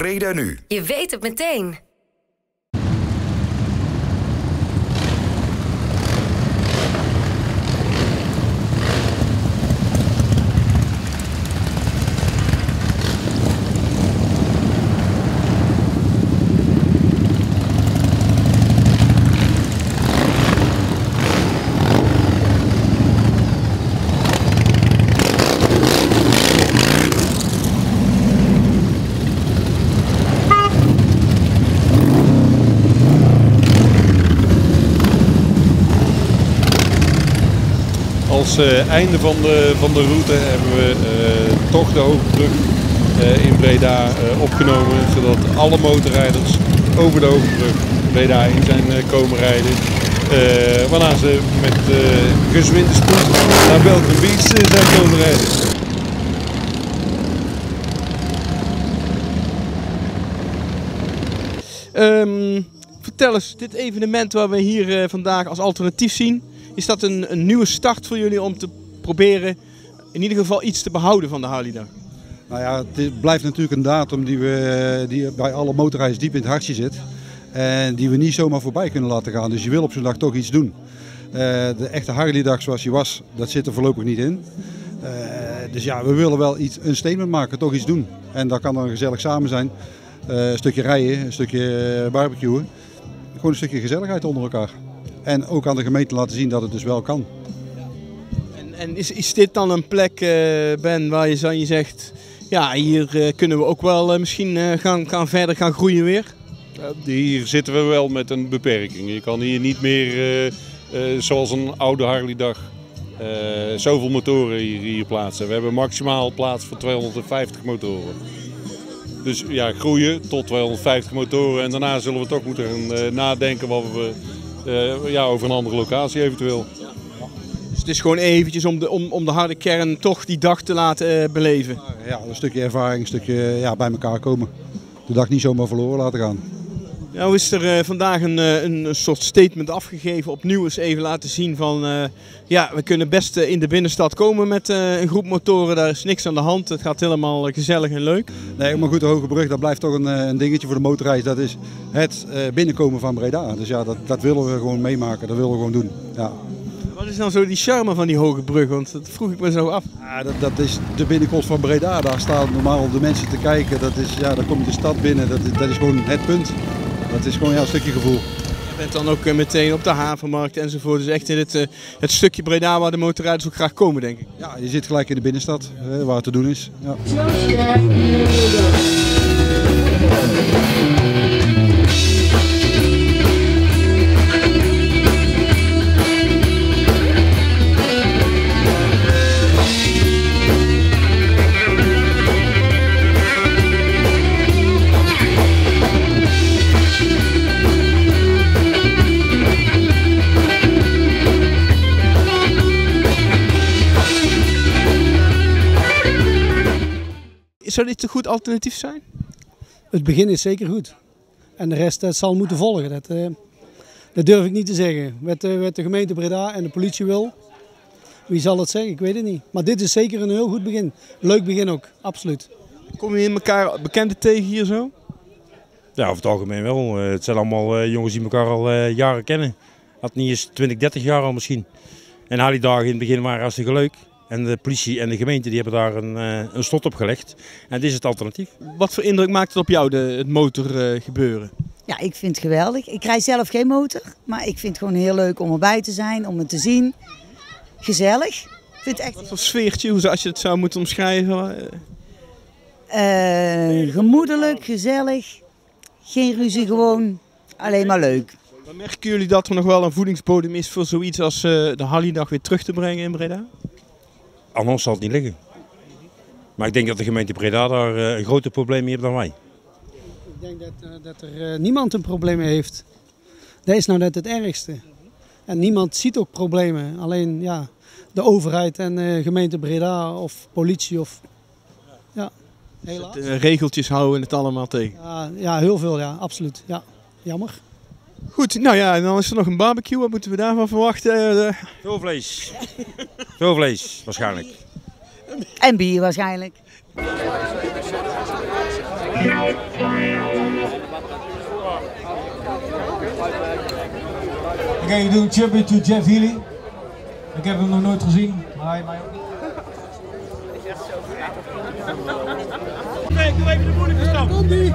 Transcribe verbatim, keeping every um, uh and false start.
Breda Nu. Je weet het meteen. Als uh, einde van de, van de route hebben we uh, toch de Hogebrug uh, in Breda uh, opgenomen, zodat alle motorrijders over de Hogebrug Breda in zijn uh, komen rijden. Uh, waarna ze met uh, gezwinde spoed naar Belgian Beach uh, zijn komen rijden. Um, vertel eens, dit evenement waar we hier uh, vandaag als alternatief zien, is dat een, een nieuwe start voor jullie om te proberen in ieder geval iets te behouden van de Harleydag? Nou ja, het blijft natuurlijk een datum die, we, die bij alle motorrijders diep in het hartje zit. En die we niet zomaar voorbij kunnen laten gaan. Dus je wil op zo'n dag toch iets doen. Uh, de echte Harleydag zoals die was, dat zit er voorlopig niet in. Uh, dus ja, we willen wel iets, een statement maken, toch iets doen. En dat kan dan gezellig samen zijn. Uh, een stukje rijden, een stukje barbecuen. Gewoon een stukje gezelligheid onder elkaar. En ook aan de gemeente laten zien dat het dus wel kan. En, en is, is dit dan een plek, uh, Ben, waar je, je zegt, ja, hier uh, kunnen we ook wel uh, misschien uh, gaan, gaan verder gaan groeien weer? Ja, hier zitten we wel met een beperking. Je kan hier niet meer, uh, uh, zoals een oude Harleydag, uh, zoveel motoren hier, hier plaatsen. We hebben maximaal plaats voor tweehonderdvijftig motoren. Dus ja, groeien tot tweehonderdvijftig motoren en daarna zullen we toch moeten gaan uh, nadenken wat we, uh, ja, over een andere locatie eventueel. Dus het is gewoon eventjes om de, om, om de harde kern toch die dag te laten uh, beleven? Ja, een stukje ervaring, een stukje ja, bij elkaar komen. De dag niet zomaar verloren laten gaan. Nou is er uh, vandaag een, uh, een soort statement afgegeven, opnieuw eens even laten zien van uh, ja, we kunnen best uh, in de binnenstad komen met uh, een groep motoren, daar is niks aan de hand, het gaat helemaal uh, gezellig en leuk. Nee, maar goed, de Hogebrug, dat blijft toch een, een dingetje voor de motorreis, dat is het uh, binnenkomen van Breda. Dus ja, dat, dat willen we gewoon meemaken, dat willen we gewoon doen. Ja. Wat is nou zo die charme van die Hogebrug, want dat vroeg ik me zo af. Ja, dat, dat is de binnenkomst van Breda, daar staan normaal de mensen te kijken, dat is, ja, daar kom je de stad binnen, dat is, dat is gewoon het punt. Dat is gewoon ja, een stukje gevoel. Je bent dan ook meteen op de havenmarkt enzovoort. Dus echt in het, uh, het stukje Breda waar de motorrijders ook graag komen, denk ik. Ja, je zit gelijk in de binnenstad, uh, waar het te doen is. Ja. Zou dit een goed alternatief zijn? Het begin is zeker goed. En de rest uh, zal moeten volgen. Dat, uh, dat durf ik niet te zeggen. Wat, uh, wat de gemeente Breda en de politie wil, wie zal het zeggen? Ik weet het niet. Maar dit is zeker een heel goed begin. Leuk begin ook, absoluut. Kom je in elkaar bekenden tegen hier zo? Ja, over het algemeen wel. Uh, het zijn allemaal uh, jongens die elkaar al uh, jaren kennen. Dat niet eens twintig, dertig jaar al misschien. En Harleydagen in het begin waren hartstikke leuk. En de politie en de gemeente die hebben daar een, uh, een slot op gelegd. En dit is het alternatief. Wat voor indruk maakt het op jou, de, het motorgebeuren? Uh, ja, ik vind het geweldig. Ik rijd zelf geen motor. Maar ik vind het gewoon heel leuk om erbij te zijn, om het te zien. Gezellig. Ik vind het echt... Wat voor sfeertje, hoe als je het zou moeten omschrijven? Uh, gemoedelijk, gezellig. Geen ruzie, gewoon alleen maar leuk. Maar merken jullie dat er nog wel een voedingsbodem is voor zoiets als uh, de Harleydag weer terug te brengen in Breda? Anders zal het niet liggen. Maar ik denk dat de gemeente Breda daar uh, een groter probleem mee heeft dan wij. Ik denk dat, uh, dat er uh, niemand een probleem mee heeft. Dat is nou net het ergste. En niemand ziet ook problemen. Alleen ja, de overheid en uh, gemeente Breda of politie of... Ja, helaas. Dus het, uh, regeltjes houden het allemaal tegen? Ja, ja, heel veel, ja, absoluut. Ja, jammer. Goed, nou ja, en dan is er nog een barbecue. Wat moeten we daarvan verwachten? Veel vlees. Veel vlees, waarschijnlijk. En bier waarschijnlijk. Ik ga je doen een tribute to Jeff Healey. Ik heb hem nog nooit gezien, maar hij mij ook niet. Doe even de moeilijke stap.